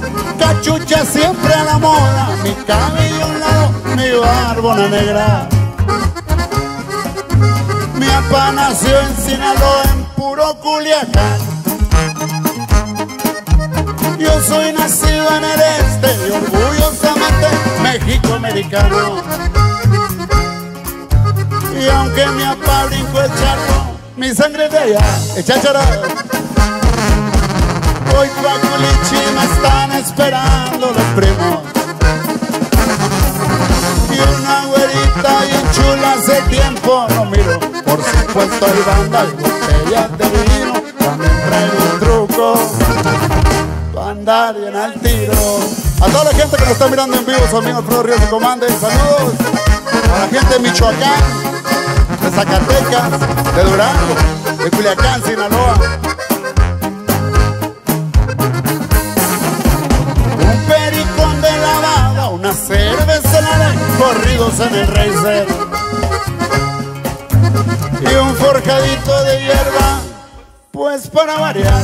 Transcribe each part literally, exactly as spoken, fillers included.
cachucha siempre a la moda, mi cabello a un lado, mi barbona negra. Mi papá nació en Sinaloa, en puro Culiacán. Yo soy nacido en el este y orgullosamente México-americano. Y aunque mi papá brincó el charco, mi sangre de allá, el cháchara. Hoy pa' Culichi me están esperando los primos. Y una güerita bien chula hace tiempo no miro. Por supuesto hay banda y botellas de vino. También traigo un truco pa' andar bien al tiro. A toda la gente que nos está mirando en vivo, su amigo Alfredo Ríos y Comande, saludos. A la gente de Michoacán, de Zacatecas, de Durango, de Culiacán, Sinaloa. Un pericón de lavada, una cerveza en la ley, corridos en el Racer. Y un forjadito de hierba, pues para variar.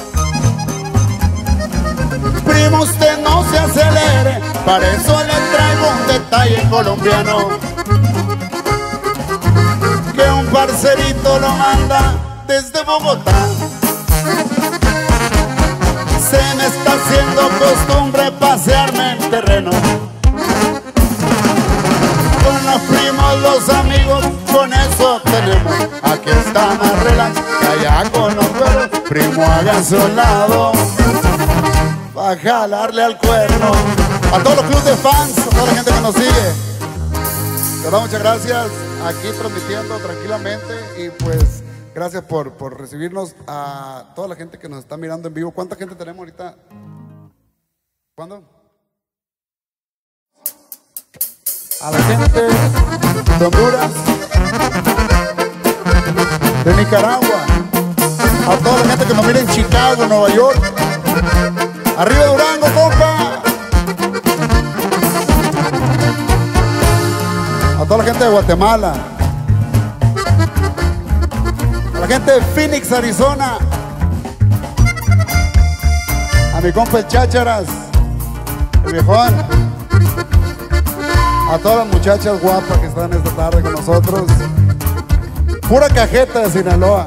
Primo, usted no se acelere, para eso le traigo un detalle colombiano. Que un parcerito lo manda desde Bogotá. Se me está haciendo costumbre pasearme en terreno. Con los primos, los amigos, con eso tenemos. Aquí está más relax, allá con los güeros. Primo, hágase a un lado pa' jalarle al cuerno. A todos los clubes de fans, a toda la gente que nos sigue, de verdad muchas gracias. Aquí transmitiendo tranquilamente y pues gracias por, por recibirnos. A toda la gente que nos está mirando en vivo. ¿Cuánta gente tenemos ahorita? ¿Cuándo? A la gente de Honduras, de Nicaragua, a toda la gente que nos mira en Chicago, Nueva York. Arriba Durango, compa. A toda la gente de Guatemala, a la gente de Phoenix, Arizona, a mi compa el Chácharas, el viejón, a todas las muchachas guapas que están esta tarde con nosotros. Pura cajeta de Sinaloa.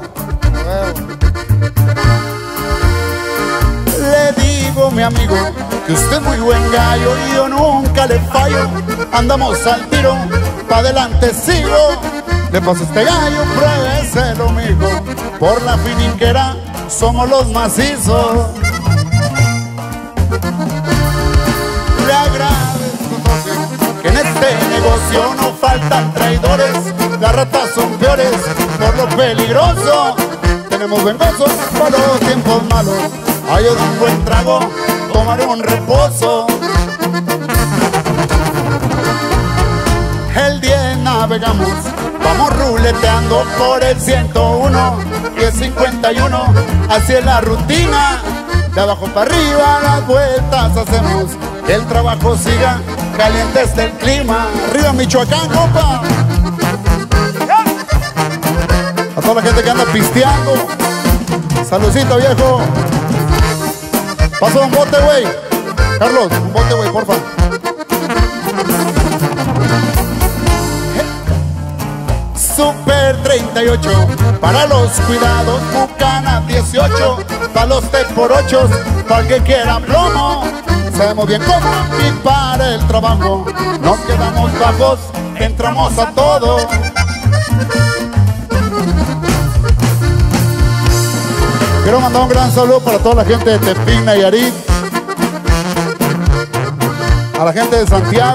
Le digo, mi amigo, que usted es muy buen gallo y yo nunca le fallo. Andamos al tiro, pa' adelante sigo. Le paso este gallo, pruébese lo mismo. Por la finiquera somos los macizos. Le agradezco, socio, que en este negocio no faltan traidores. Las ratas son peores por lo peligroso. Tenemos buen gozo para los tiempos malos. Hay un buen trago, tomaré un reposo. El diez navegamos, vamos ruleteando por el ciento uno y el cincuenta y uno, así es la rutina. De abajo para arriba las vueltas hacemos, que el trabajo siga, caliente está el clima. Arriba Michoacán, compa. A toda la gente que anda pisteando, saludcita, viejo. Paso un bote, güey. Carlos, un bote, güey, porfa. Super treinta y ocho, para los cuidados, Bucana dieciocho, para los T por ocho, para el que quiera plomo. Sabemos bien cómo y para el trabajo, nos quedamos bajos, entramos a todo. Quiero mandar un gran saludo para toda la gente de Tepic, Nayarit, a la gente de Santiago,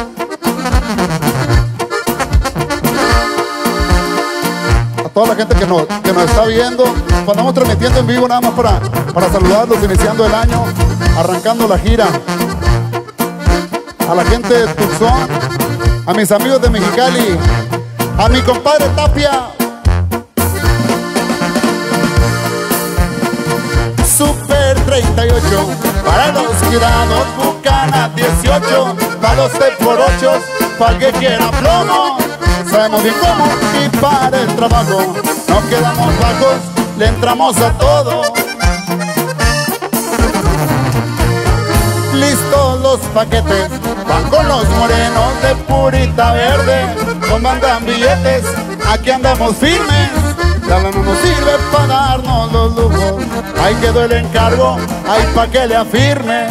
a toda la gente que nos, que nos está viendo. Cuando estamos transmitiendo en vivo nada más para, para saludarlos, iniciando el año, arrancando la gira. A la gente de Tucson, a mis amigos de Mexicali, a mi compadre Tapia. Super treinta y ocho, para los cuidados, Bucana dieciocho, para los T por ocho, para el que quiera plomo. Sabemos bien cómo y para el trabajo, no quedamos bajos, le entramos a todo. los paquetes van con los morenos de purita verde. Nos mandan billetes, aquí andamos firmes. La lana no nos sirve para darnos los lujos. Ahí quedó el encargo, ahí pa' que le afirme.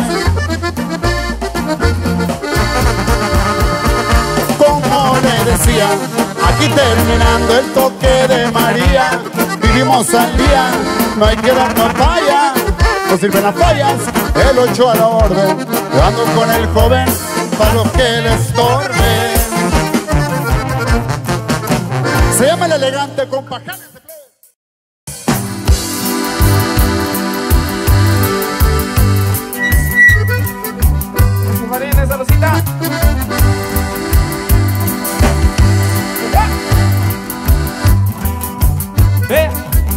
Como le decía, aquí terminando el toque de María. Vivimos al día, no hay que darnos falla. No sirven las fallas, el ocho a la orden. Yo ando con el joven para lo que le estorbe. Se llama El Elegante, compa. Marina, saludcita. Ve.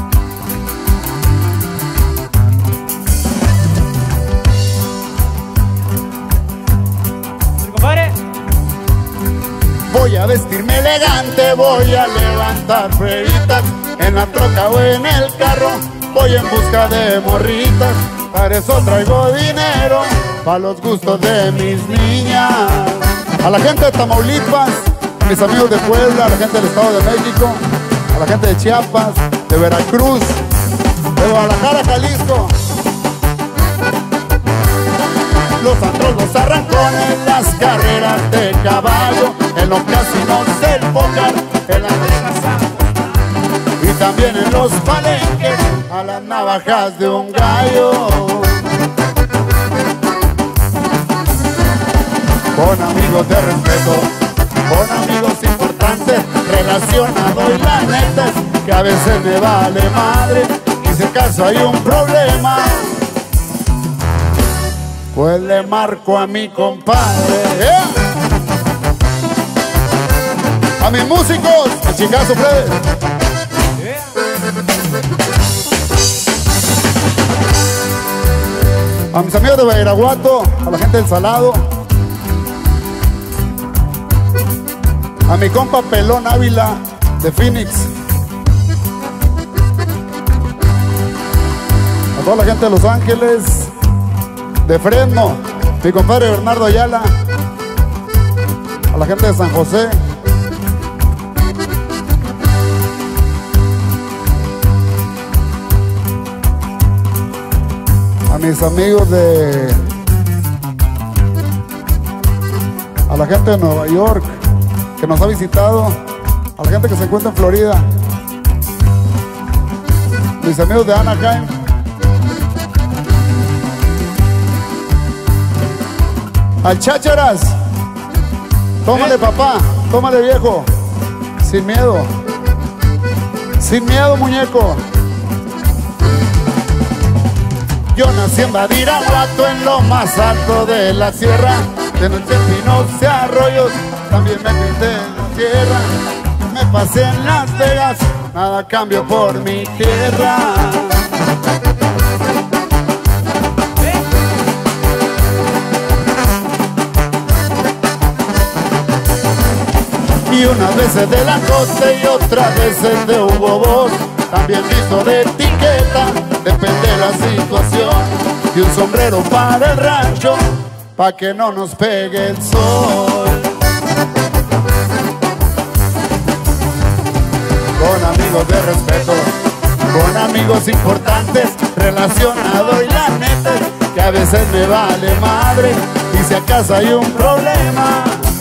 Compadre. Voy a vestirme elegante, voy a levantar freritas en la troca o en el carro. Voy en busca de morritas, para eso traigo dinero, para los gustos de mis niñas. A la gente de Tamaulipas, a mis amigos de Puebla, a la gente del Estado de México, a la gente de Chiapas, de Veracruz, de Guadalajara, Jalisco. Los antros, los arrancones, las carreras de caballo, en los casinos, el póker, en las mesas y también en los palenques, a las navajas de un gallo. Con amigos de respeto, con amigos importantes, relacionado y la neta es que a veces me vale madre. Y si acaso hay un problema, pues le marco a mi compadre. ¡Eh! A mis músicos, el chingazo Fred. Yeah. A mis amigos de Badiraguato, a la gente del Salado, a mi compa Pelón Ávila de Phoenix, a toda la gente de Los Ángeles, de Fresno, mi compadre Bernardo Ayala, a la gente de San José, a mis amigos de... a la gente de Nueva York que nos ha visitado, a la gente que se encuentra en Florida, mis amigos de Anaheim, al Chácharas, tómale papá, tómale viejo, sin miedo, sin miedo muñeco. Yo nací en Badiraguato, en lo más alto de la sierra, de noche en pinos y arroyos, también me quité en la tierra. Me pasé en Las Vegas, nada cambio por mi tierra. Y unas veces de la costa y otras veces de Hugo Boss, también visto de etiqueta, depende de la situación. Y un sombrero para el rancho, pa' que no nos pegue el sol. Con amigos de respeto, con amigos importantes, relacionado y la neta es que a veces me vale madre. Y si acaso hay un problema,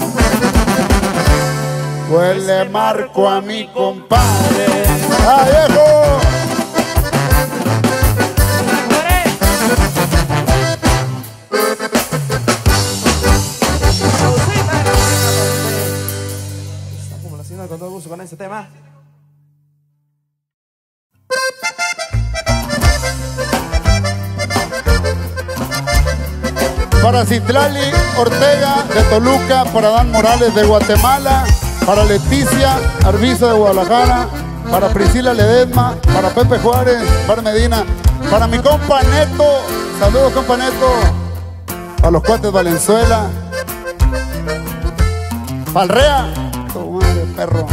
pues le marco a mi compadre. ¡Ah, viejo! Con todo gusto con ese tema. Para Citlali Ortega de Toluca, para Dan Morales de Guatemala, para Leticia Arbiza de Guadalajara, para Priscila Ledesma, para Pepe Juárez, para Medina, para mi compa Neto, saludos compa Neto, para los cuates Valenzuela, para el Rea, tu madre perro,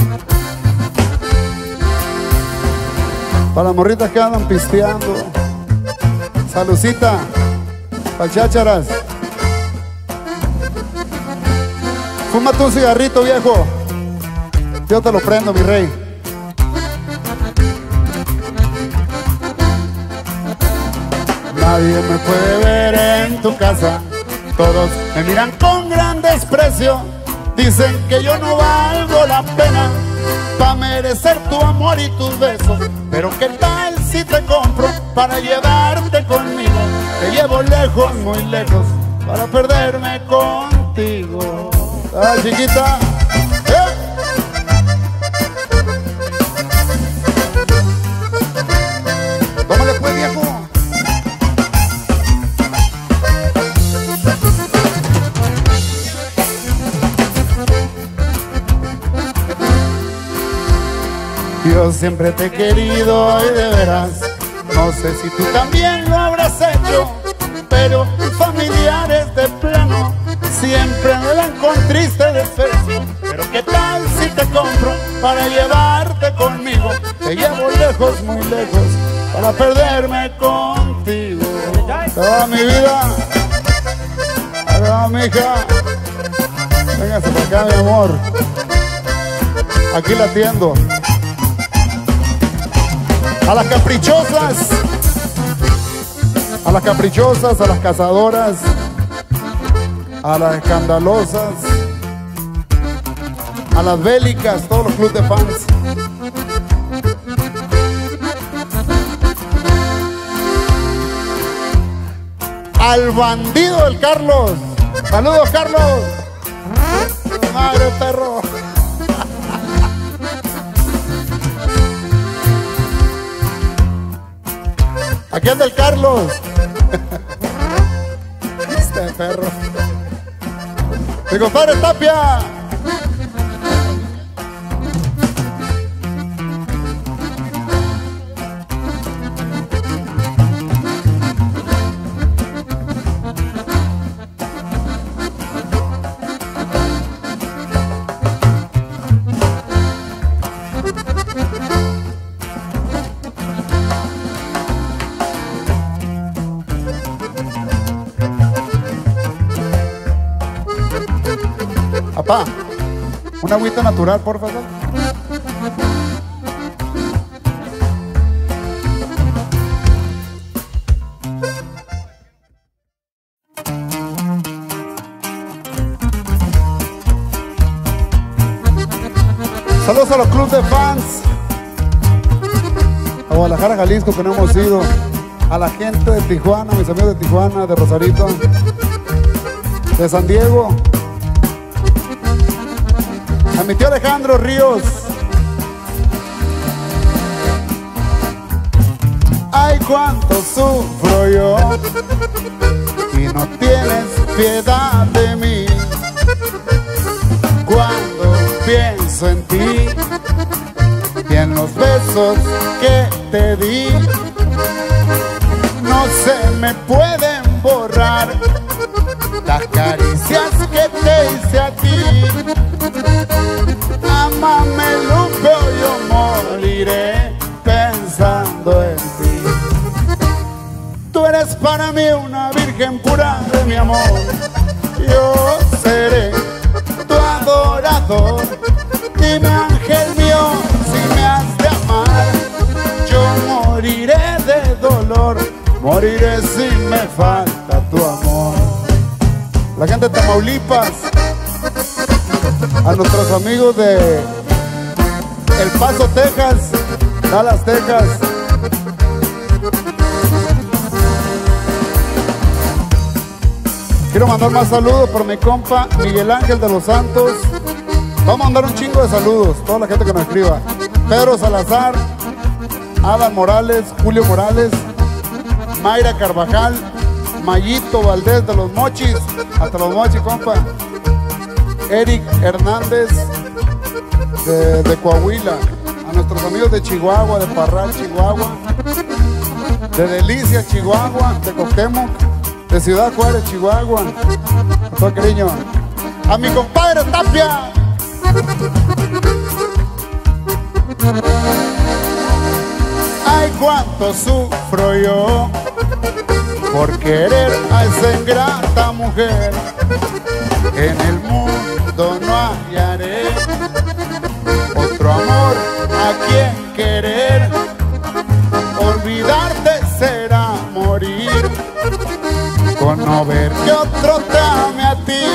para las morritas que andan pisteando, salucita, para Chácharas, Fúmate un cigarrito, viejo. Yo te lo prendo, mi rey. Nadie me puede ver en tu casa. Todos me miran con gran desprecio. Dicen que yo no valgo la pena pa' merecer tu amor y tus besos. Pero qué tal si te compro para llevarte conmigo. Te llevo lejos, muy lejos, para perderme contigo. ¡Ay, chiquita! ¿Eh? ¡Tómale pues, viejo! Yo siempre te he querido y de veras, no sé si tú también lo habrás hecho, pero familiares de plano siempre me dan con triste desprecio. Pero qué tal si te compro para llevarte conmigo. Te llevo lejos, muy lejos, para perderme contigo. Toda mi vida. Hola, mija. Véngase para acá, mi amor. Aquí la atiendo. A las caprichosas, a las caprichosas, a las cazadoras, a las escandalosas, a las bélicas, todos los clubes de fans. Al bandido del Carlos. Saludos, Carlos. Madre perro. Aquí anda el Carlos. Este perro. Mi compadre Tapia. Papá, una agüita natural, por favor. Saludos a los clubes de fans. A Guadalajara, Jalisco, que no hemos ido. A la gente de Tijuana, mis amigos de Tijuana, de Rosarito, de San Diego. A mi tío Alejandro Ríos. Ay, cuánto sufro yo y no tienes piedad de mí. Cuando pienso en ti y en los besos que te di, no se me pueden borrar las caricias que te hice a ti. Amame, loco, yo moriré pensando en ti. Tú eres para mí una virgen pura de mi amor. Yo seré tu adorador. Dime, ángel mío, si me has de amar. Yo moriré de dolor, moriré si me falta tu amor. La gente de Tamaulipas, a nuestros amigos de El Paso, Texas, Dallas, Texas. Quiero mandar más saludos por mi compa Miguel Ángel de los Santos. Vamos a mandar un chingo de saludos, toda la gente que me escriba. Pedro Salazar, Adam Morales, Julio Morales, Mayra Carvajal, Mayito Valdés de los Mochis, hasta los Mochis, compa. Eric Hernández de, de Coahuila, a nuestros amigos de Chihuahua, de Parral, Chihuahua, de Delicias, Chihuahua, de Cuauhtémoc, de Ciudad Juárez, Chihuahua, con todo cariño. A mi compadre Tapia. Ay, cuánto sufro yo por querer a esa ingrata mujer. En el mundo buscando no hallaré otro amor a quien querer. Olvidarte será morir con no ver que otro te ame a ti.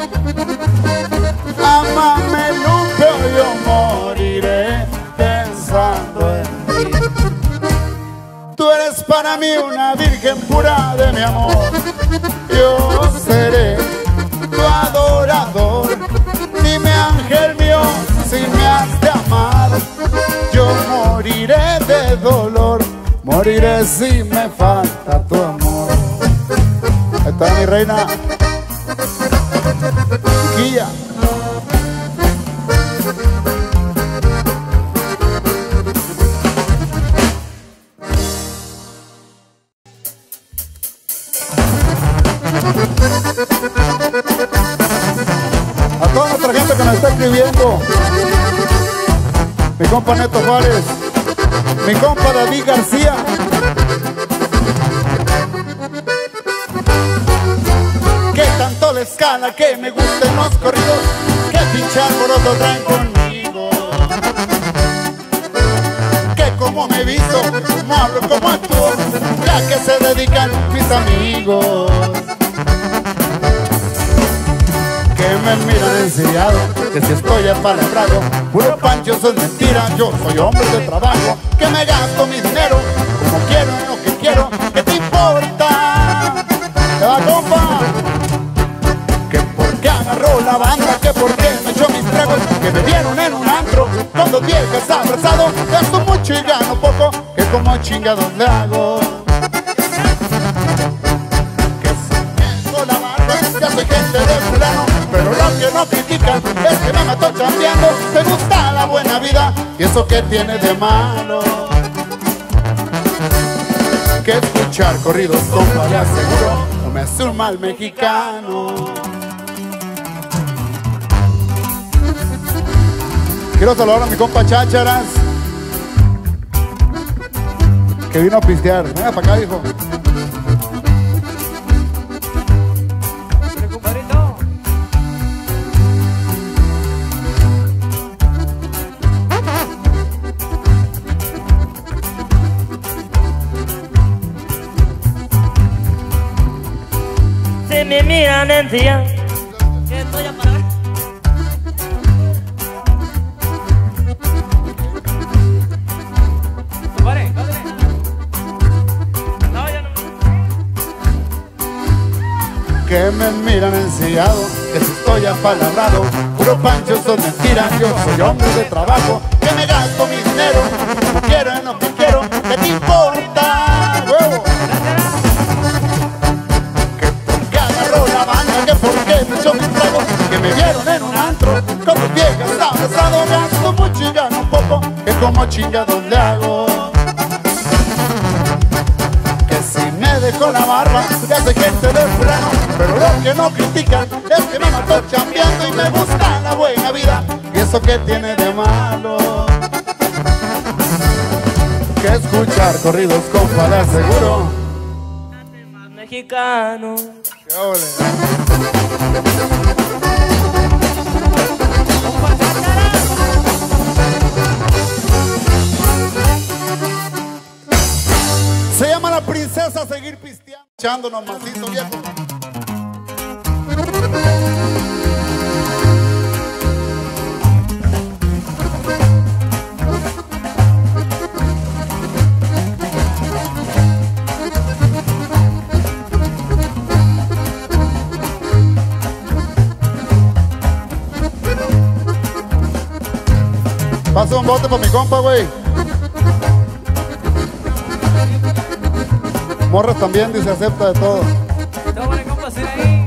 Ámame nunca, yo moriré pensando en ti. Tú eres para mí una virgen pura de mi amor. Yo seré tu adorador. Dime, ángel mío, si me has de amar. Yo moriré de dolor, moriré si me falta tu amor. Ahí está mi reina Chiquilla. A toda nuestra gente que nos está escribiendo, mi compa Neto Juárez, mi compa David García, que tanto la escala que me gusten los corridos, que pinche alboroto traen conmigo, que como me visto, como hablo, como actúo, ya que se dedican mis amigos, que me miran ensillado, que si estoy apalabrado, puro pancho, eso es mentira. Yo soy hombre de trabajo, que me gasto mi dinero como quiero, en lo que quiero. ¿Qué te importa? ¿Te va, compa? Que porque agarró la banda, que porque me echó mis tragos, que me vieron en un antro con dos viejas abrazado. Gasto mucho y gano poco, que como chingados le hago. Que si me la barba, ya soy gente de fulano, pero lo que no critican es que me mató chambeando. Me gusta la buena vida, y eso que tiene de malo, que escuchar corridos, compa, le aseguro, no me hace un mal mexicano. Quiero saludar a mi compa Chácharas, que vino a pistear. Venga para acá, hijo. Me miran en día que estoy a parar. Vale, vale. No, ya no. Que me miran ensillado, que si estoy apalabrado, puro pancho, son mentiras. Yo soy hombre de trabajo, que me gasto mi dinero como quiero, en lo que quiero. ¿Qué te importa, huevo? Que porque me echó mis tragos, que me vieron en un antro con mis viejas abrazado. Gasto mucho y gano poco, que como chingados le hago. Que si me dejo la barba, ya soy gente de fulano, pero lo que no critican es que me mató chambeando y me gusta la buena vida, y eso que tiene de malo, que escuchar corridos, compa, le aseguro. Mexicano. ¡Qué ole! Se llama La Princesa, seguir pisteando, echándonos masito, viejo. Pasa un bote para mi compa, güey. Morras también, dice, acepta de todo. No, vale, compa, hacer ahí.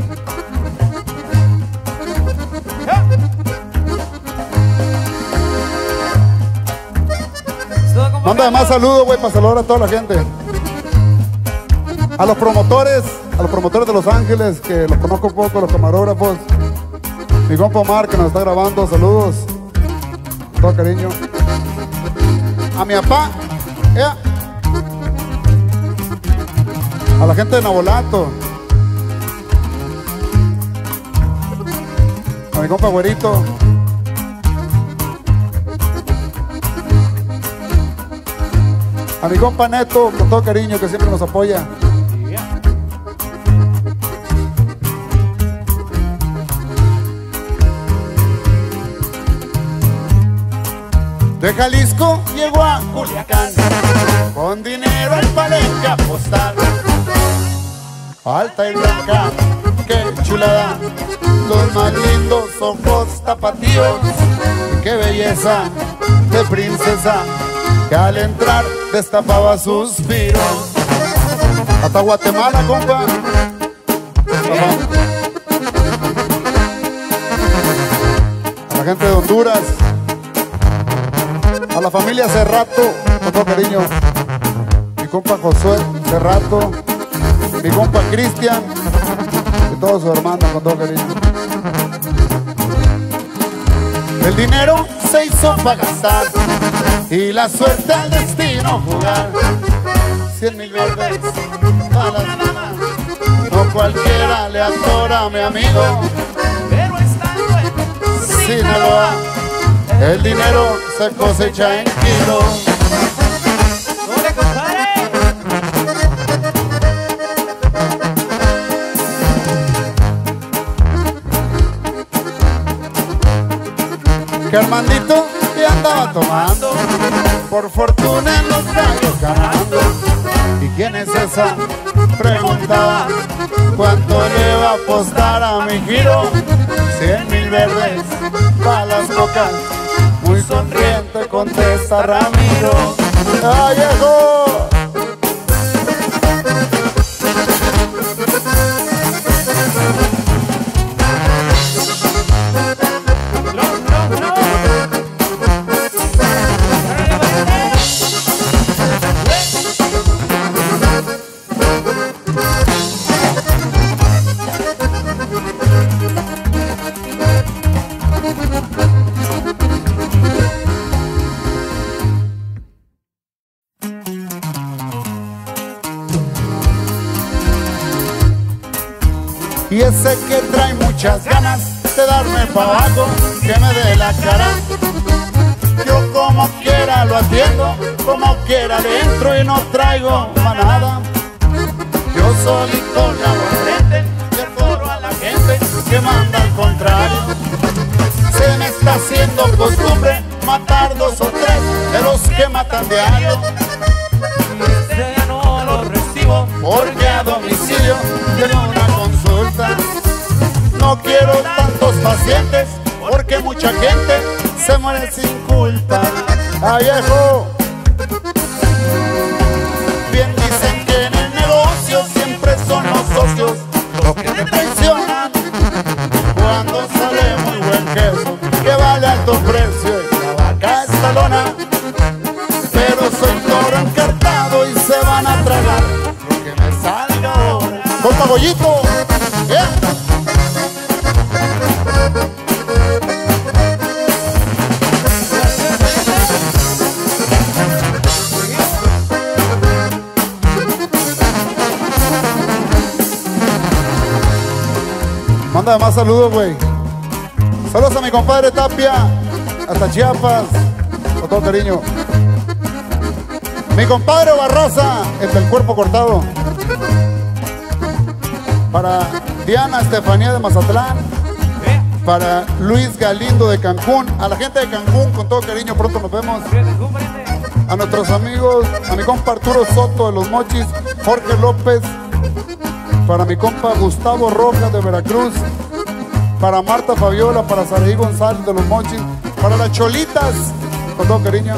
Manda más saludos, güey, para saludar a toda la gente. A los promotores, a los promotores de Los Ángeles, que los conozco poco, los camarógrafos. Mi compa Omar, que nos está grabando, saludos. Todo cariño. A mi papá, yeah. A A la gente de Nabolato, a mi compa Güerito. A mi compa Neto, con todo cariño, que siempre nos apoya. De Jalisco llegó a Culiacán, con dinero al palenque a apostar. Alta y blanca, qué chulada, los más lindos ojos tapatíos. Qué belleza de princesa, que al entrar destapaba suspiros. Hasta Guatemala, compa. A la gente de Honduras, a la familia Cerrato, con todo cariño. Mi compa Josué Cerrato, mi compa Cristian y todos sus hermanos, con todo cariño. El dinero se hizo para gastar y la suerte al destino jugar. Cien mil verdes para las manos, no cualquiera le atora a mi amigo. Pero estando en Sinaloa, el dinero se cosecha en kilos. ¡Ole, compadre! Que Armandito ya andaba tomando, por fortuna en los gallos ganando. ¿Y quién es esa? Preguntaba. ¿Cuánto le va a apostar a mi giro? Cien mil verdes para las bocas. Muy sonriente contesta Ramiro. ¡Ay, viejo! Y ese que trae muchas ganas de darme pa' abajo, que me dé la cara. Yo como quiera lo atiendo, como quiera le entro y no traigo pa' nada. Yo solito le hago frente y el foro a la gente que manda al contrario. Se me está haciendo costumbre matar dos o tres de los que matan diario. Este ya no lo recibo, Porque a domicilio tengo una consulta. No quiero tantos pacientes, porque mucha gente se muere sin culpa. ¡Ah, viejo! Bien dicen que en el negocio siempre son los socios los que te traicionan. Cuando sale muy buen queso, que vale alto precio y la vaca está lona. Pero soy toro encartado y se van a tragar lo que me salga ahora. ¡Compa Goyito! ¿Eh? Manda más saludos, güey. Saludos a mi compadre Tapia, hasta Chiapas, con todo cariño. Mi compadre Barraza, el del cuerpo cortado. Para Diana Estefanía de Mazatlán. Para Luis Galindo de Cancún. A la gente de Cancún, con todo cariño, pronto nos vemos. A nuestros amigos, a mi compa Arturo Soto de Los Mochis, Jorge López. Para mi compa Gustavo Rojas de Veracruz. Para Marta Fabiola, para Saraí González de Los Mochis. Para las Cholitas, con todo cariño.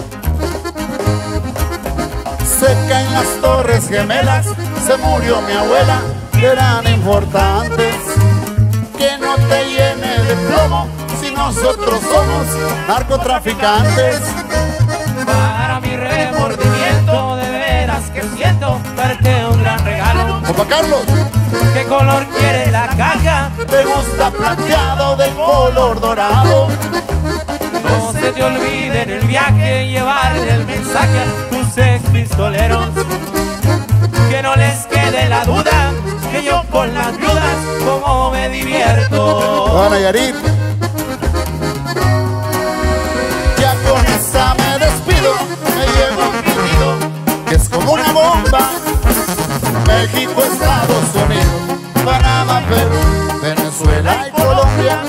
Se caen las Torres Gemelas, se murió mi abuela, que eran importantes. Que no te llene de plomo si nosotros somos narcotraficantes. Para mi remordimiento, de veras que siento darte un gran regalo. Opa Carlos, ¿Qué color quiere la caja? ¿te gusta plateado de color dorado? No se te olvide en el viaje llevarle el mensaje a tus ex pistoleros. Que no les quede la duda que yo con las viudas como me divierto. Hola Nayarit, Estados Unidos, Panamá, Perú, Venezuela y Colombia.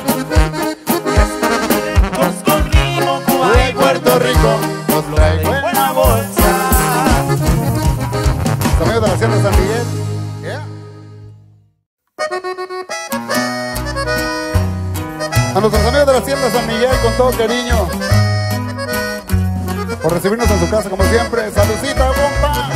Pues conmigo, Cuba De Puerto Rico los traigo en la bolsa. Los amigos de la Hacienda de San Miguel. Yeah. A nuestros amigos de la Hacienda de San Miguel, con todo cariño, por recibirnos en su casa como siempre. Saludcita, compa.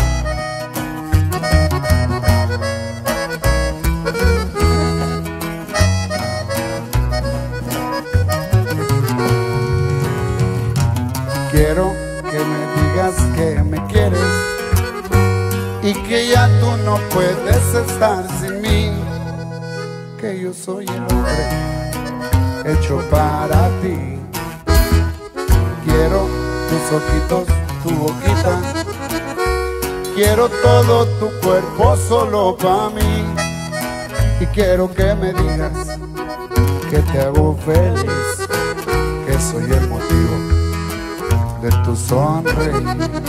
Quiero que me digas que me quieres y que ya tú no puedes estar sin mí, que yo soy el hombre hecho para ti. Quiero tus ojitos, tu boquita, quiero todo tu cuerpo solo para mí. Y quiero que me digas que te hago feliz, que soy el motivo de tu sonreír.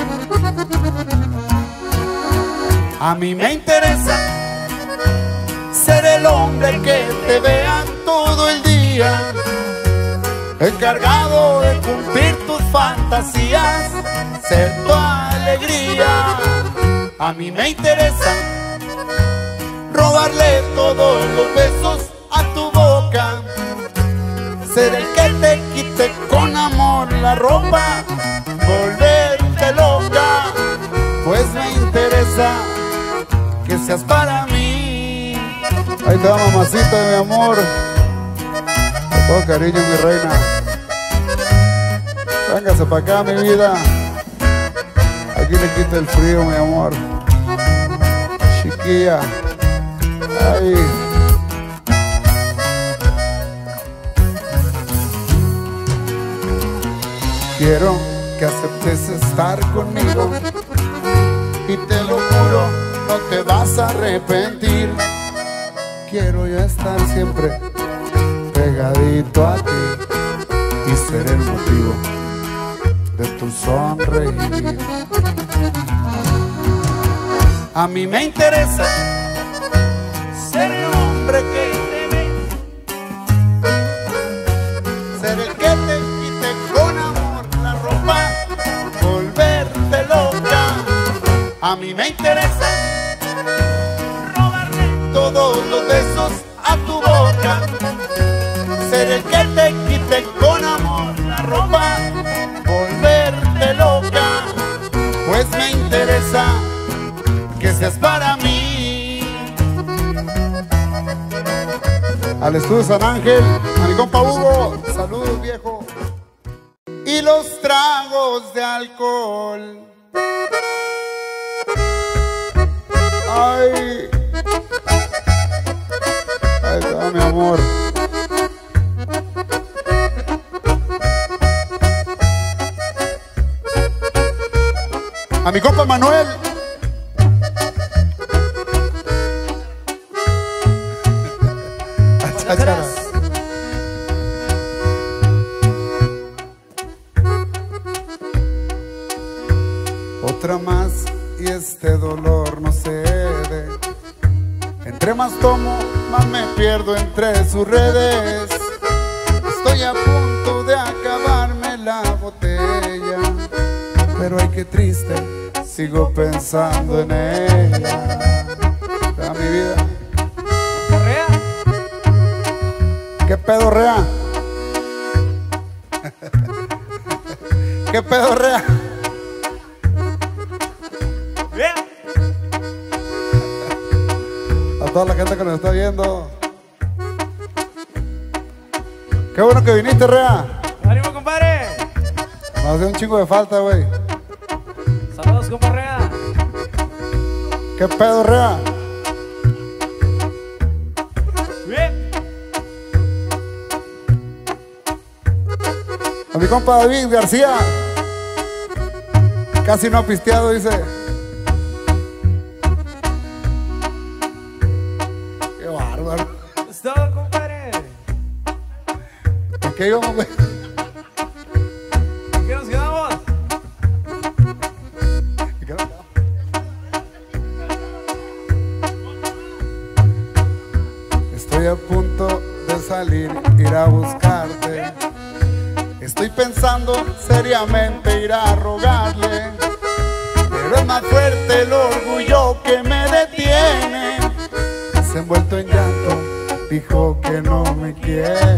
A mí me interesa ser el hombre que te vean todo el día, encargado de cumplir tus fantasías, ser tu alegría. A mí me interesa robarle todos los besos a tu boca, ser el que te quite con amor la ropa, volverte loca. Pues me interesa que seas para mí. Ahí te va, mamacita, mi amor, con todo cariño, mi reina. Véngase para acá, mi vida. Aquí le quita el frío, mi amor. Chiquilla. Ay. Quiero que aceptes estar conmigo y te lo juro, no te vas a arrepentir. Quiero ya estar siempre pegadito a ti y ser el motivo de tu sonreír. A mí me interesa ser el hombre que te ve, ser el que te quite con amor la ropa, volverte loca. A mí me interesa robarle todos los besos a tu boca, ser el que te quite con amor la ropa, volverte loca. Pues me interesa que seas para mí. Al estudio San Ángel, a mi compa Hugo, saludos, viejo. Y los tragos de alcohol. Ay, ahí está, mi amor. A mi compa Manuel. Otra más y este dolor no cede. Entre más tomo, más me pierdo entre sus redes. Estoy a punto de acabarme la botella, pero ay, qué triste, sigo pensando en ella. A mi vida. Rea. ¿Qué pedo, Rea? ¿Qué pedo, Rea? Rea. A toda la gente que nos está viendo, qué bueno que viniste, Rea. ¡Ánimo, compadre! Nos hace un chingo de falta, güey. Saludos, compa Rea. ¿Qué pedo, Rea? Bien. A mi compa David García, casi no ha pisteado, dice. Qué bárbaro. Es todo, compadre. ¿En qué íbamos, güey? ¿En qué nos quedamos? ¿En qué nos quedamos? Estoy a punto de salir, ir a buscarte. Estoy pensando seriamente ir a rogarle, pero es más fuerte el orgullo que me detiene. Se ha envuelto en llanto, dijo que no me quiere.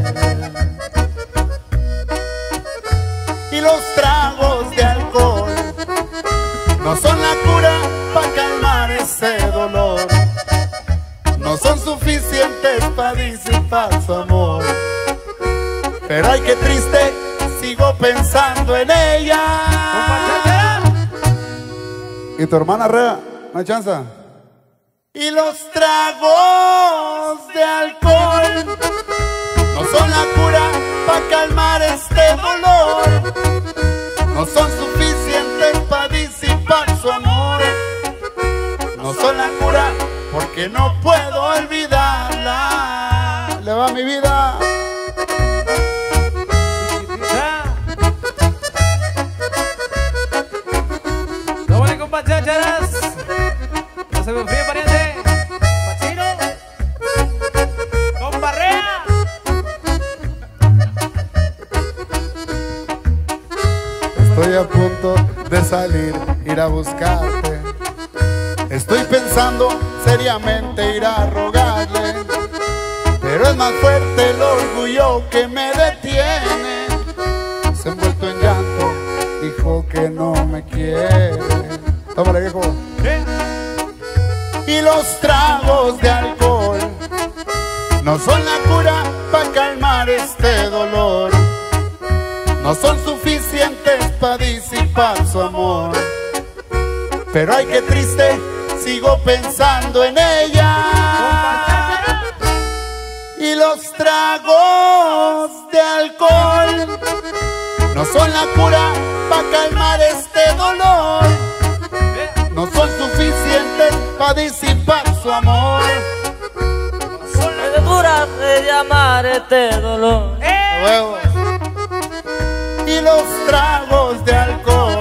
Y los tragos de alcohol no son la cura para calmar ese dolor. No son suficientes para disipar su amor. Pero ay, qué triste, sigo pensando en ella. ¿Y tu hermana Rea? ¿No hay chance? Y los tragos de alcohol no son la cura para calmar este dolor. No son suficientes para disipar su amor. No son la cura porque no puedo olvidarla. Le va mi vida. ¿Cómo le compa chácharas? No se confíe, pariente. Pachino. Compa Rea. Estoy a punto de salir, ir a buscarte. Estoy pensando seriamente ir a rogarle, pero es más fuerte el orgullo que me detiene. Se ha envuelto en llanto, dijo que no me quiere. Tómale, viejo. Y los tragos de alcohol no son la cura para calmar este dolor. No son suficientes para disipar su amor. Pero ay, qué triste, sigo pensando en ella. Y los tragos de alcohol no son la cura para calmar este dolor. No son suficientes para disipar su amor. No son la cura de llamar este dolor. Huevos. Y los tragos de alcohol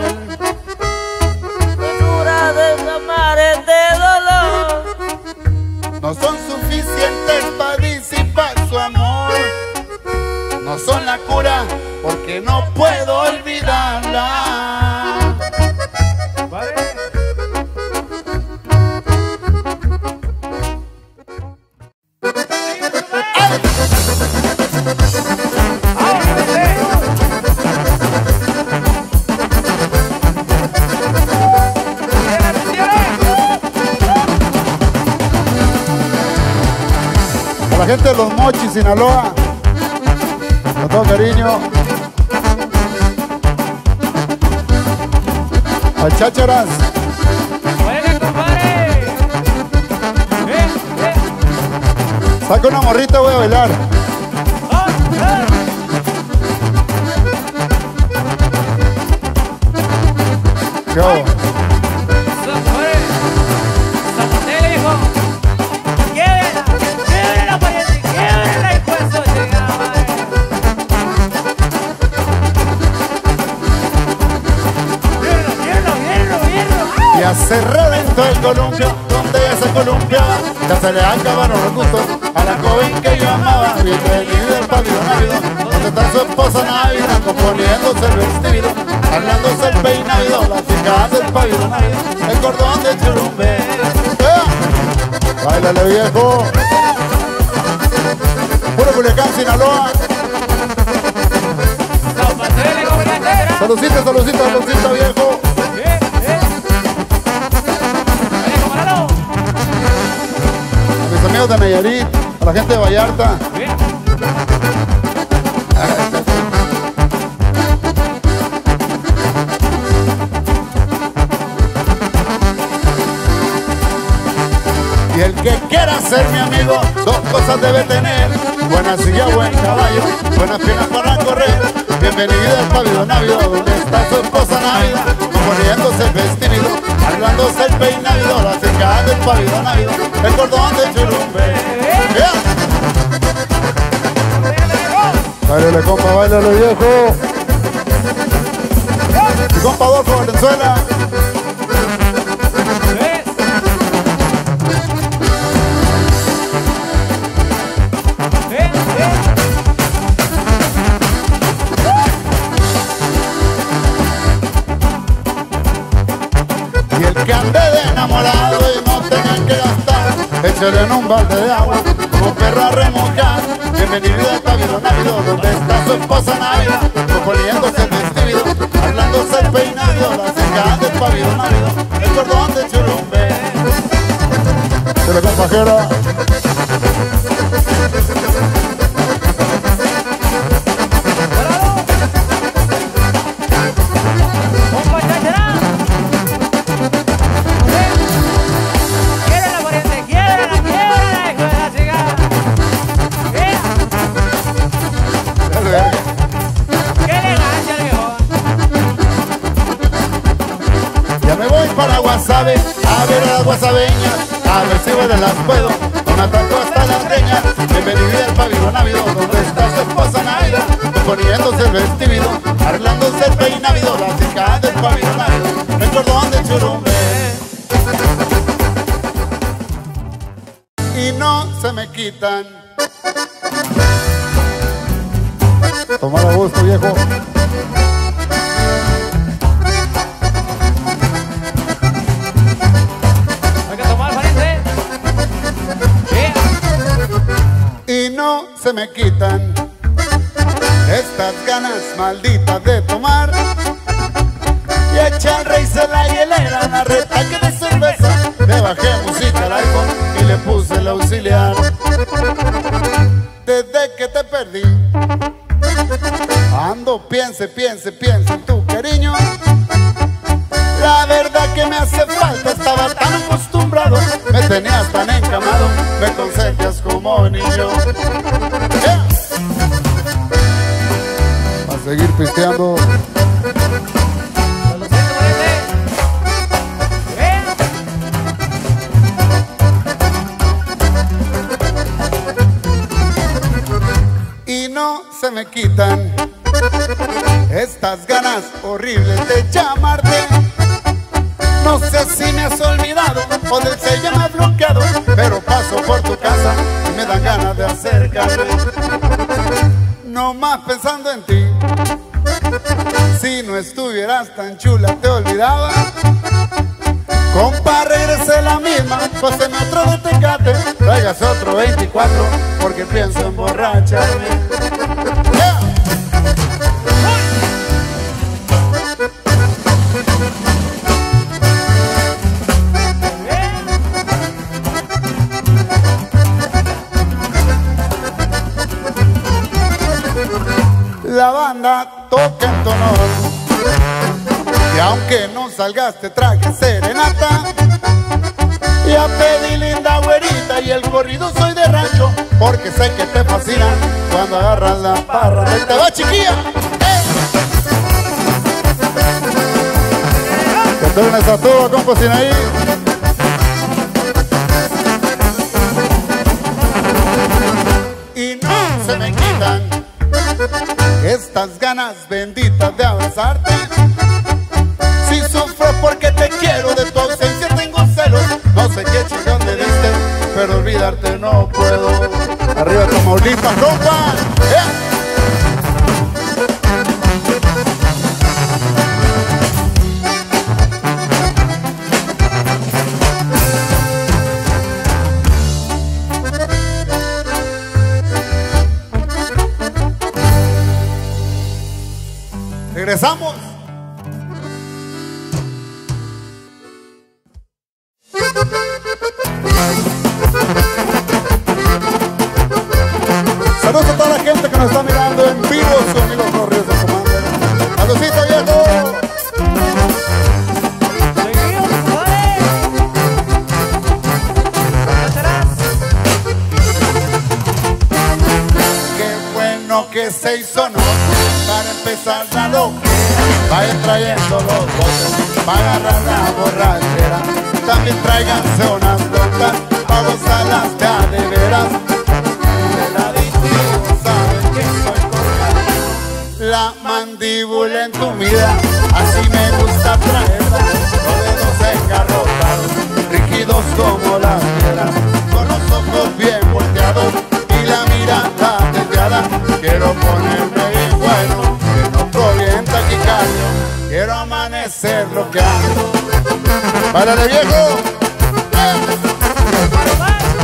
no son suficientes para disipar su amor. No son la cura porque no puedo olvidarla. Vale. La gente de Los Mochis, Sinaloa, con todo cariño. Al chácharas. Buena, compadre. Eh, eh. Saca una morrita, voy a bailar. Oh, oh. ¿Qué hago? Ya se reventó el columpio, donde ella se columpiaba. Ya se le acabaron los gustos a la joven que yo amaba. Bienvenida al pabellón návido, donde está su esposa Navidad, componiéndose el vestido, arreglándose el peinado, las chicas del pabellón návido, el cordón de churumbe. ¡Eh! ¡Báilale, viejo! Puro Culiacán, Sinaloa. Saludcita, saludcita, saludcita, viejo. Amigos de Nayarit, a la gente de Vallarta. Y el que quiera ser mi amigo, dos cosas debe tener: buena silla, buen caballo, buenas piernas para correr. Bienvenida al pabellón návido, donde está su esposa Navidad, poniéndose el vestido, arreglándose el peinado, las cercadas del pabellón návido, el cordón de churumbe. Yeah. Báilale, compa, báilale, viejo. Mi compa Adolfo Valenzuela. échale en un balde de agua, como perra remojada. Bienvenido al pabellón návido, donde está su esposa Navidad, componiéndose el vestido, arreglándose el peinado, la ceja del pabellón návido, el cordón de churumbe. Se le compajera. Para Guasave, a ver a las guasabeñas, a ver si de las puedo, con ataco hasta las greñas. Bienvenida al pabellón návido, donde está su esposa Navidad, poniéndose el vestido, arreglándose el peinado, la chica del pabellón návido, el cordón de churumbe. Y no se me quitan. Tomar a gusto, viejo. Y no se me quitan estas ganas malditas de tomar y echar raíz a la hielera, una retaque de cerveza. Le bajé música al iPhone y le puse el auxiliar. Desde que te perdí ando, piense, piense, piense en tu cariño. La verdad que me hace falta, estaba tan acostumbrado, me tenías tan encamado, me consentías como niño. Yeah. Va a seguir pisteando. Y no se me quitan estas ganas horribles de llamarte. No sé si me has olvidado o del sello me has bloqueado, pero paso por tu casa y me dan ganas de acercarme. No más pensando en ti. Si no estuvieras tan chula te olvidaba. Compa, regrese la misma, páseme otro de Tecate, traigas otro veinticuatro, porque pienso emborracharme. Yeah. La banda toca en tu honor y aunque no salgas te traje serenata y a pedir linda güerita y el corrido soy de rancho porque sé que te fascinan cuando agarras la parra. ¡Ahí te va, chiquilla! ¡Eh! Que te unes a todo, compa, sin ahí. Y no se me quitan estas ganas benditas de abrazarte. Si sufro porque te quiero, de tu ausencia tengo celos. No sé qué chingón te diste, pero olvidarte no puedo. Arriba Tamaulipas, compa. ¡Eh! Regresamos. Saludos a toda la gente que nos está mirando en vivo, su amigo Corridos de Commander. Saludcita, viejo. Qué bueno que se hizo, ¿no? Para empezar la loquera, vayan trayendo los botes, para agarrar la borrachera. También tráiganse unas locas, para gozarlas de a de veras. El adictivo sabe que soy correcto. La mandíbula entumida, así me gusta traerla. Los dedos engarrotados, rígidos como las piedras, con los ojos bien volteados y la mirada desviada. Quiero ponerme bien bueno, que no proviene taquicardio. Quiero amanecer bloqueando. ¡Párale, viejo! ¡Eh!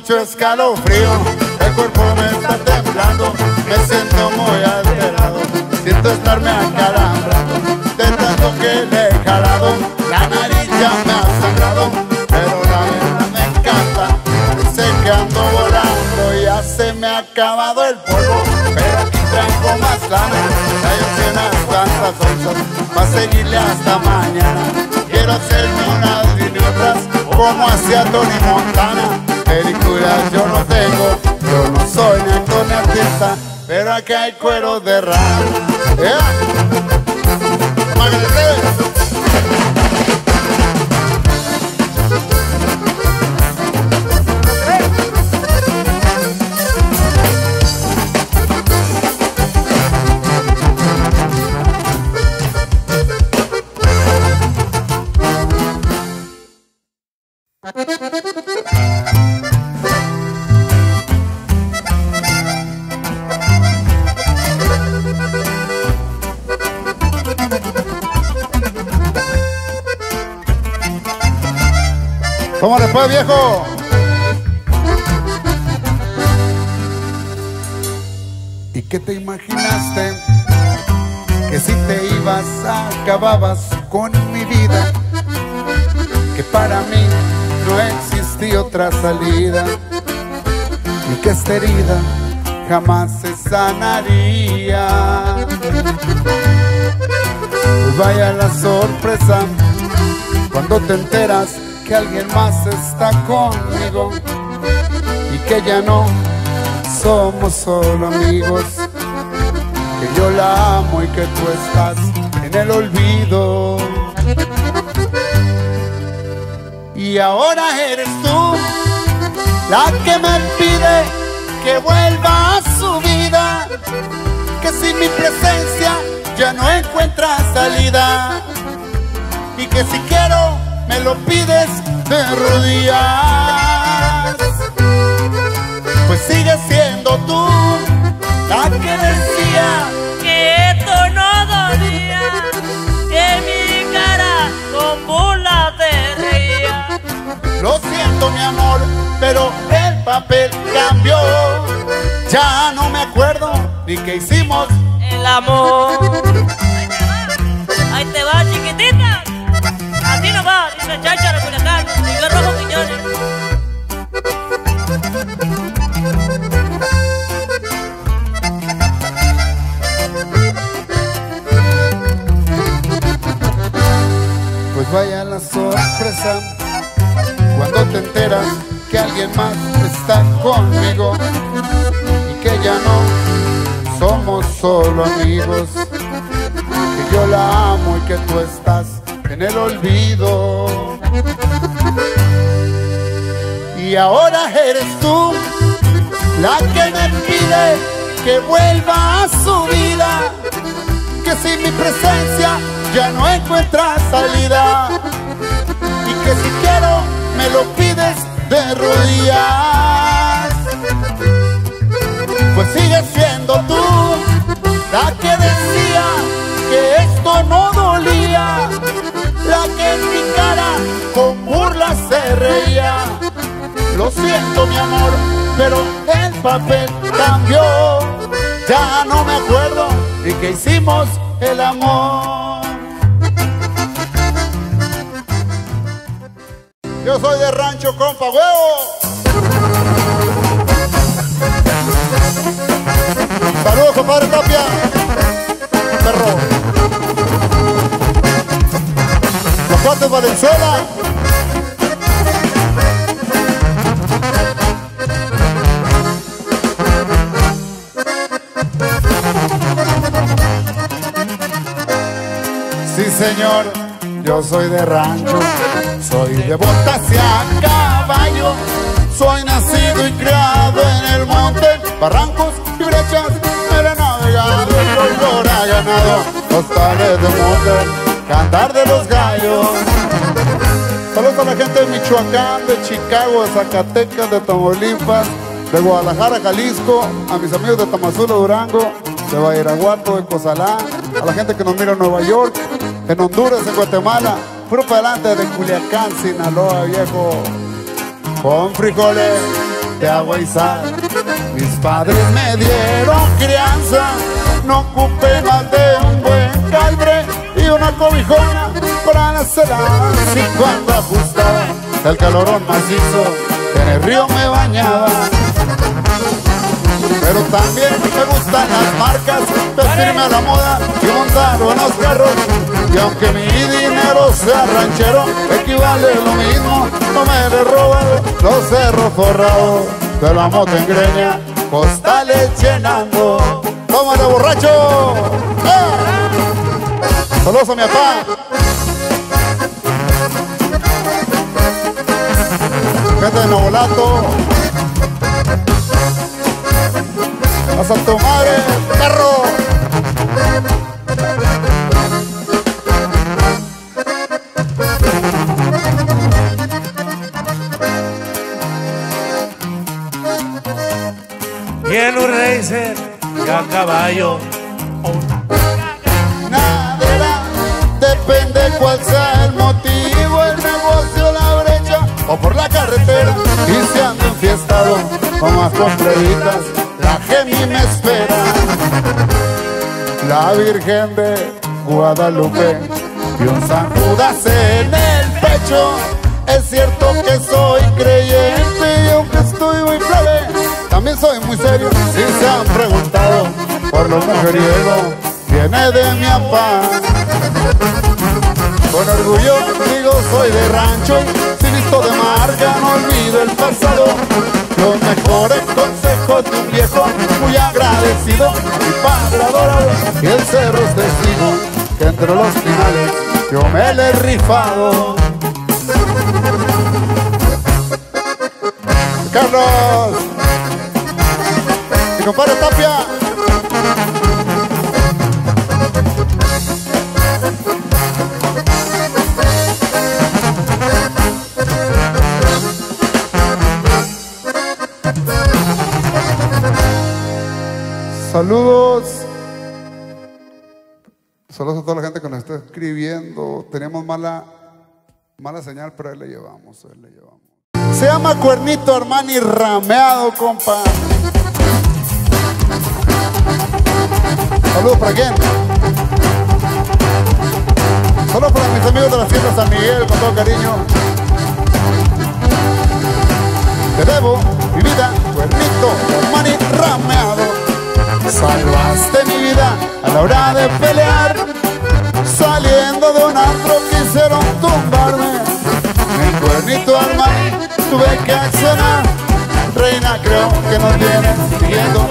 mucho escalofrío, el cuerpo me está temblando, me siento muy alterado, siento estarme acalambrando, de tanto que le he jalado, la nariz ya me ha sangrado, pero la verdad me encanta, parece que ando volando, ya se me ha acabado el polvo, pero aquí traigo más lana, traigo unas cuantas onzas, para seguirle hasta mañana, quiero hacerme unas viñotas, como hacía Tony Montana. Películas yo no tengo, yo no soy ni actor ni artista, pero aquí hay cuero de rana. Yeah. ¿Cómo le fue, viejo? ¿Y qué te imaginaste? Que si te ibas, acababas con mi vida, que para mí no existía otra salida, y que esta herida jamás se sanaría. Pues vaya la sorpresa cuando te enteras que alguien más está conmigo y que ya no somos solo amigos, que yo la amo y que tú estás en el olvido. Y ahora eres tú la que me pide que vuelva a su vida, que sin mi presencia ya no encuentra salida, y que si quiero me lo pides de rodillas, pues sigues siendo tú la que decía que esto no dolía, que mi cara con burla te reía. Lo siento, mi amor, pero el papel cambió, ya no me acuerdo ni qué hicimos El amor. Ahí te va, ahí te va, chiquitita. Así nos va, dice Cháchara, Culiacán, Miguel Rojo Quiñones. Pues vaya la sorpresa cuando te enteras que alguien más está conmigo y que ya no somos solo amigos, que yo la amo y que tú estás en el olvido. Y ahora eres tú la que me pide que vuelva a su vida, que sin mi presencia ya no encuentra salida, y que si quiero me lo pides de rodillas, pues sigues siendo tú la que decía que esto no dolía, la que en mi cara con burla se reía. Lo siento, mi amor, pero el papel cambió, ya no me acuerdo y que hicimos el amor. Yo soy de Rancho, compa, huevo. Saludos, compadre Tapia, perro. Los cuates Valenzuela. Sí, señor, yo soy de rancho, soy de botas y a caballo, soy nacido y criado en el monte, barrancos y brechas, me he navegado y color ha ganado, costales de monte, cantar de los gallos. Saludos a la gente de Michoacán, de Chicago, de Zacatecas, de Tamaulipas, de Guadalajara, Jalisco, a mis amigos de Tamazula, Durango, de Badiraguato, de Cozalá, a la gente que nos mira en Nueva York, en Honduras, en Guatemala, puro para adelante de Culiacán, Sinaloa, viejo, con frijoles. de agua y sal. Mis padres me dieron crianza, no ocupé más de un buen caldre y una cobijona para las heladas. Y cuando ajustaba el calorón macizo, en el río me bañaba. Pero también me gustan las marcas, vestirme a la moda y montar buenos carros. Y aunque mi dinero sea ranchero, equivale lo mismo, no me le he robado los cerros forrados de la moto en greña, postales llenando. ¡Tómale, borracho! ¡Eh! Saludos a mi papá. Gente de Novolato. ¡Vas a tu madre, perro! Y en un racer y a caballo. Nada, depende cuál sea el motivo, el negocio, la brecha o por la carretera. Y si ando enfiestado o más complejitas, la Gemi me espera. La Virgen de Guadalupe y un San Judas en el pecho. Es cierto que soy creyente y aunque estoy muy plebe, también soy muy serio. Si se han preguntado por lo mujeriego, viene de mi papá. Con orgullo digo soy de rancho, si visto de marca no olvido el pasado. Los mejores consejos de un viejo muy agradecido, mi padre adorado y el cerro es testigo que entre los finales yo me le he rifado. Carlos, mi compadre Tapia. Saludos. Saludos a toda la gente que nos está escribiendo. Tenemos mala, mala señal, pero ahí le llevamos, ahí le llevamos. Se llama Cuernito Armani Rameado, compa. Saludos para quién. Saludos para mis amigos de la fiesta San Miguel, con todo cariño. Te debo mi vida, Cuernito Armani Rameado. Salvaste mi vida a la hora de pelear. Saliendo de un antro quisieron tumbarme. Mi Cuernito Armani tuve que accionar. Reina, creo que nos vienen siguiendo.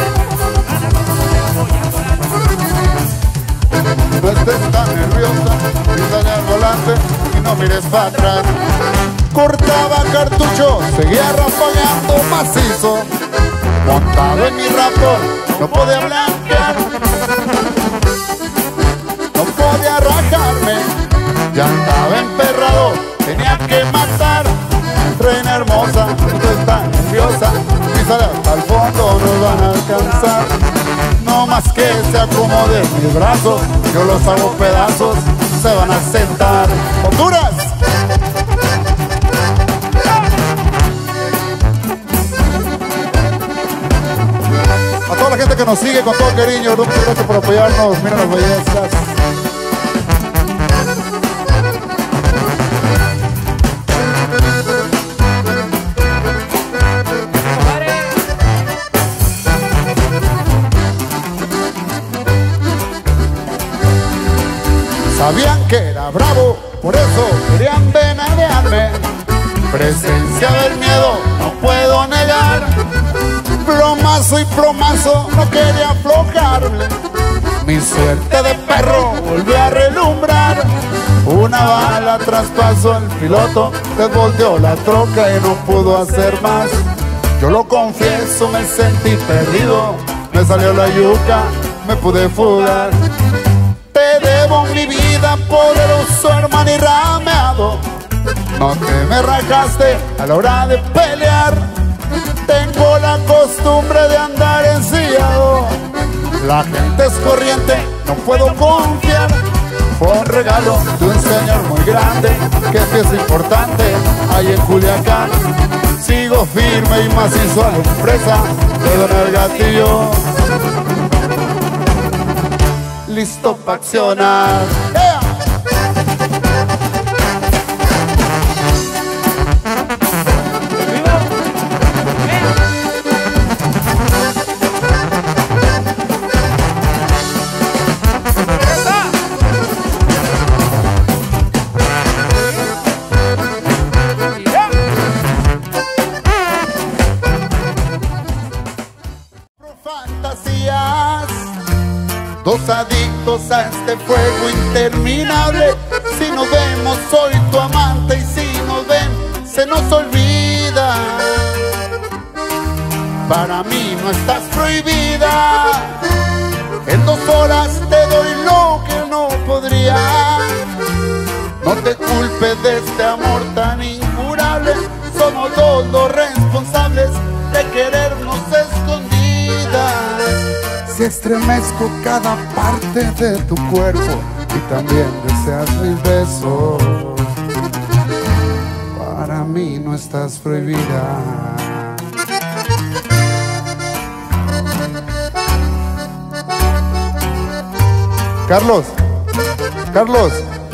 No estés tan nerviosa, písale al volante y no mires para atrás. Cortaba cartucho, seguía rafagueando macizo. Montado en mi raptor, no podía blanquear, no podía rajarme, ya andaba emperrado, tenía que matar. Reina hermosa, tú estás nerviosa, písale hasta el fondo, nos van a alcanzar. No más que se acomoden mis brazos, yo los hago pedazos, se van a sentar. ¡Honduras! A toda la gente que nos sigue con todo cariño, muchas gracias por apoyarnos. Mira las bellezas. Sabían que era bravo, por eso querían venadearme. Presencia del miedo, no puedo negar. Plomazo y plomazo, no quería aflojarme. Mi suerte de perro volvió a relumbrar. Una bala traspasó el piloto, desvolteó la troca y no pudo hacer más. Yo lo confieso, me sentí perdido. Me salió la yuca, me pude fugar. Te debo mi vida, poderoso Armani Rameado. No te me rajaste a la hora de pelear. Tengo la costumbre de andar ensillado. La gente es corriente, no puedo confiar. fue un regalo de un señor muy grande, que pieza importante ahí en Culiacán. Sigo firme y macizo a la empresa de Don El Gatillo, listo pa' accionar. ¡Yeah! Dos adictos a este fuego interminable. Si nos vemos soy tu amante y si nos ven se nos olvida. Para mí no estás prohibida. En dos horas te doy lo que no podría. No te culpes de este amor tan incurable. Somos dos los responsables de querernos escondidas. Si estremezco cada parte de tu cuerpo y también deseas mis besos, para mí no estás prohibida. Carlos, Carlos.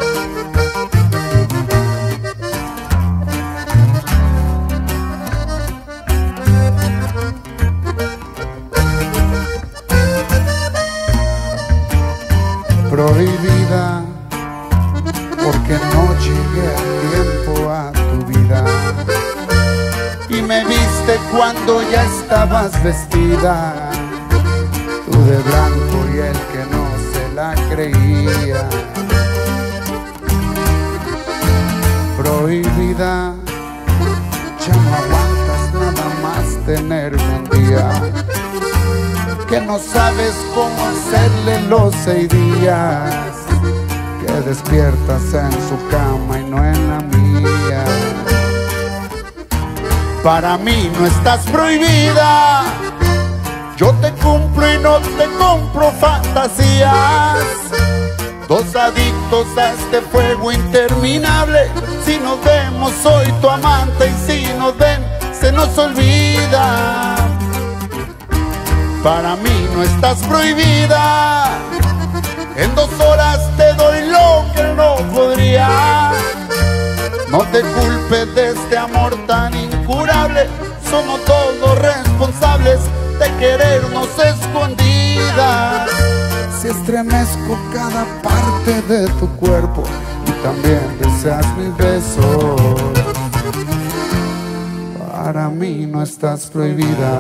Prohibida, porque no llegué a tiempo a tu vida y me viste cuando ya estabas vestida, tú de blanco y el que no se la creía. Prohibida, ya no aguantas nada más tenerme un día, que no sabes cómo hacerle los seis días, que despiertas en su cama y no en la mía. Para mí no estás prohibida, yo te cumplo y no te compro fantasías. Dos adictos a este fuego interminable. Si nos vemos soy tu amante y si nos ven se nos olvida. Para mí no estás prohibida. En dos horas te doy lo que no podría. No te culpes de este amor tan incurable. Somos todos responsables de querernos escondidas. Si estremezco cada parte de tu cuerpo y también deseas mis besos, para mí no estás prohibida.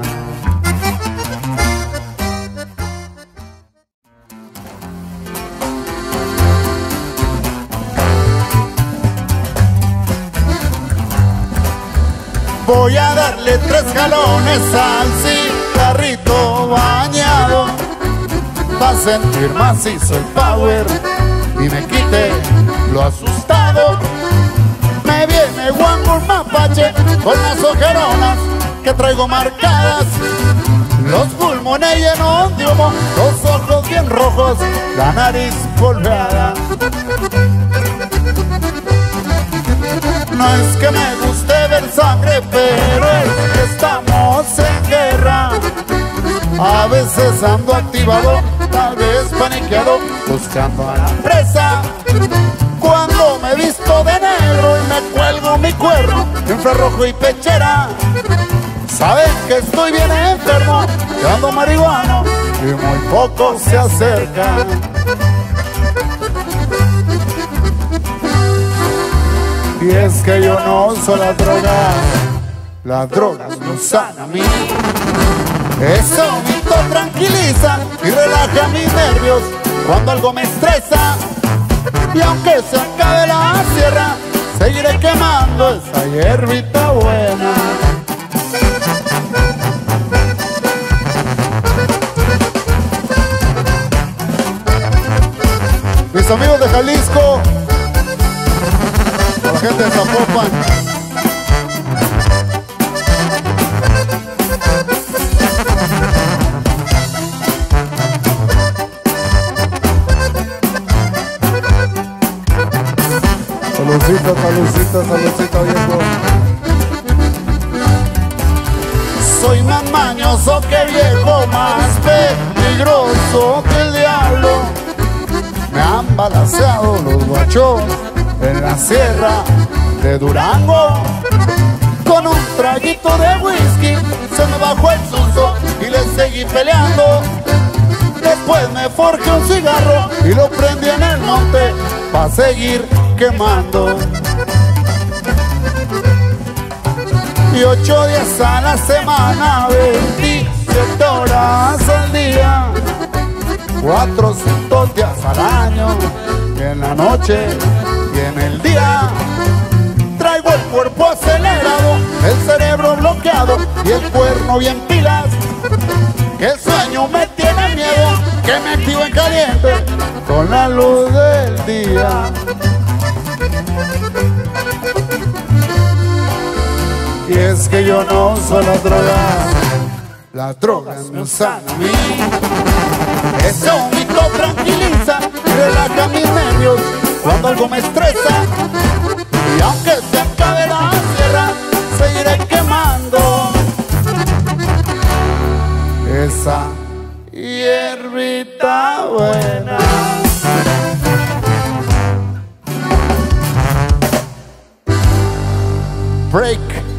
Voy a darle tres jalones al cigarrito bañado, pa' sentir macizo el power y me quite lo asustado. Me viene guango un mapache con las ojeronas que traigo marcadas, los pulmones llenos de humo, los ojos bien rojos, la nariz polveada. No es que me guste ver sangre, pero es que estamos en guerra. A veces ando activado, tal vez paniqueado, buscando a la presa. Cuando me visto de negro y me cuelgo mi cuerno, infrarrojo y pechera, saben que estoy bien enfermo, que ando marihuano y muy poco se acercan. Y es que yo no uso la droga, las drogas no usan a mí. Eso me tranquiliza y relaja mis nervios cuando algo me estresa. Y aunque se acabe la sierra, seguiré quemando esa hierbita buena. Mis amigos de Jalisco, la gente de Zapopan, Saludcita, saludcita, viejo. Soy más mañoso que viejo, más peligroso que el diablo. Me han balanceado los guachos en la sierra de Durango. Con un traguito de whisky se me bajó el susto y le seguí peleando. Después me forjé un cigarro y lo prendí en el monte pa' seguir quemando. Y ocho días a la semana, veintisiete horas al día, cuatrocientos días al año, y en la noche y en el día. Traigo el cuerpo acelerado, el cerebro bloqueado y el cuerno bien pilas. Que el sueño me tiene miedo, que me activo en caliente con la luz del día. Y es que yo no soy la droga, las drogas me usan a mí. Ese humito tranquiliza, relaja mis nervios cuando algo me estresa. Y aunque se acabe la sierra, seguiré quemando esa hierbita buena. Break.